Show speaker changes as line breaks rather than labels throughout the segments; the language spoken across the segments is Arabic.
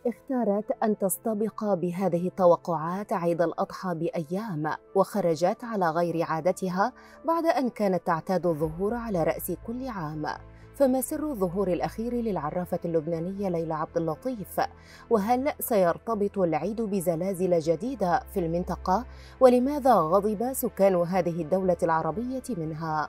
اختارت أن تستبق بهذه التوقعات عيد الأضحى بأيام، وخرجت على غير عادتها بعد أن كانت تعتاد الظهور على رأس كل عام. فما سر الظهور الأخير للعرافة اللبنانية ليلى عبد اللطيف؟ وهل سيرتبط العيد بزلازل جديدة في المنطقة؟ ولماذا غضب سكان هذه الدولة العربية منها؟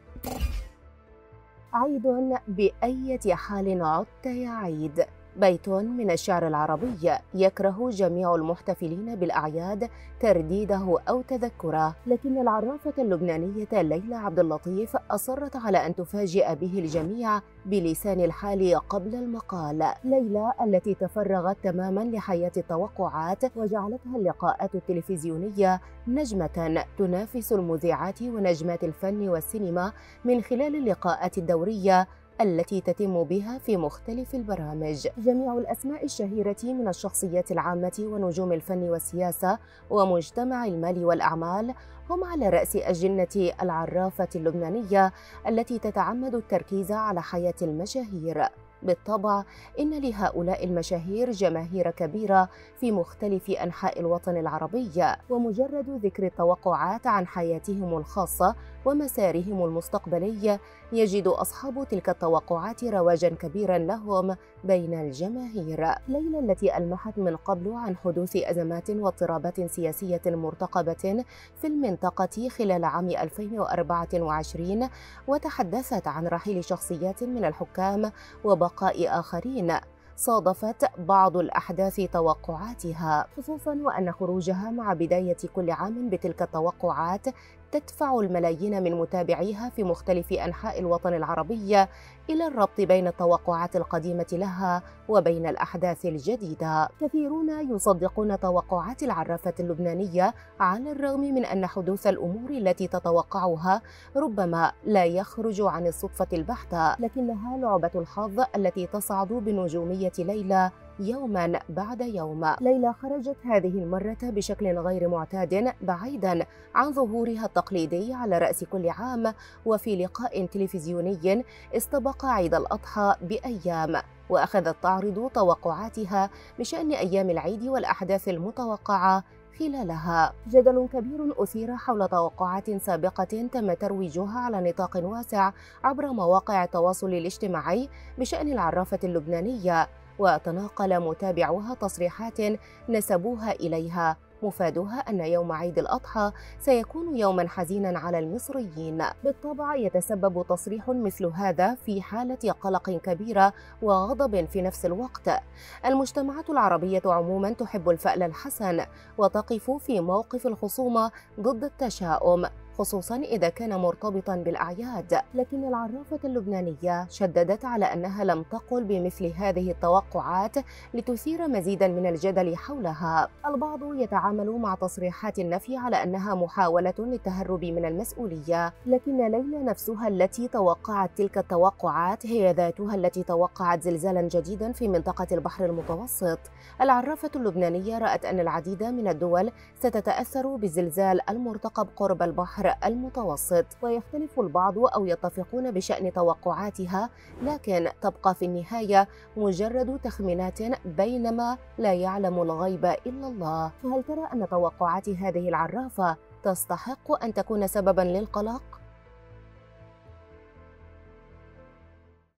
عيد بأية حال عدت يا عيد، بيت من الشعر العربي يكره جميع المحتفلين بالأعياد ترديده أو تذكره، لكن العرافة اللبنانية ليلى عبد اللطيف أصرت على أن تفاجئ به الجميع بلسان الحال قبل المقال. ليلى التي تفرغت تماما لحياة التوقعات وجعلتها اللقاءات التلفزيونية نجمة تنافس المذيعات ونجمات الفن والسينما من خلال اللقاءات الدورية التي تتم بها في مختلف البرامج. جميع الأسماء الشهيرة من الشخصيات العامة ونجوم الفن والسياسة ومجتمع المال والأعمال هم على رأس أجنة العرافة اللبنانية التي تتعمد التركيز على حياة المشاهير. بالطبع إن لهؤلاء المشاهير جماهير كبيرة في مختلف أنحاء الوطن العربي، ومجرد ذكر التوقعات عن حياتهم الخاصة ومسارهم المستقبلي يجد أصحاب تلك التوقعات رواجا كبيرا لهم بين الجماهير. ليلى التي ألمحت من قبل عن حدوث أزمات واضطرابات سياسية مرتقبة في المنطقة خلال عام 2024 وتحدثت عن رحيل شخصيات من الحكام وبقاء آخرين، صادفت بعض الأحداث توقعاتها، خصوصا وأن خروجها مع بداية كل عام بتلك التوقعات تدفع الملايين من متابعيها في مختلف أنحاء الوطن العربي إلى الربط بين التوقعات القديمة لها وبين الأحداث الجديدة. كثيرون يصدقون توقعات العرافة اللبنانية على الرغم من أن حدوث الأمور التي تتوقعها ربما لا يخرج عن الصدفة البحتة، لكنها لعبة الحظ التي تصعد بنجومية ليلى يوما بعد يوم. ليلى خرجت هذه المرة بشكل غير معتاد بعيدا عن ظهورها التقليدي على رأس كل عام، وفي لقاء تلفزيوني استبق عيد الأضحى بأيام وأخذت تعرض توقعاتها بشأن أيام العيد والأحداث المتوقعة خلالها. جدل كبير أثير حول توقعات سابقة تم ترويجها على نطاق واسع عبر مواقع التواصل الاجتماعي بشأن العرافة اللبنانية، وتناقل متابعوها تصريحات نسبوها إليها مفادها أن يوم عيد الأضحى سيكون يوما حزينا على المصريين. بالطبع يتسبب تصريح مثل هذا في حالة قلق كبيرة وغضب في نفس الوقت. المجتمعات العربية عموما تحب الفأل الحسن وتقف في موقف الخصومة ضد التشاؤم، خصوصا إذا كان مرتبطا بالأعياد، لكن العرافة اللبنانية شددت على أنها لم تقل بمثل هذه التوقعات لتثير مزيدا من الجدل حولها. البعض يتعامل مع تصريحات النفي على أنها محاولة للتهرب من المسؤولية، لكن ليلى نفسها التي توقعت تلك التوقعات هي ذاتها التي توقعت زلزالا جديدا في منطقة البحر المتوسط. العرافة اللبنانية رأت أن العديد من الدول ستتأثر بالزلزال المرتقب قرب البحر المتوسط، ويختلف البعض أو يتفقون بشأن توقعاتها، لكن تبقى في النهاية مجرد تخمينات بينما لا يعلم الغيب إلا الله. فهل ترى أن توقعات هذه العرافة تستحق أن تكون سببا للقلق؟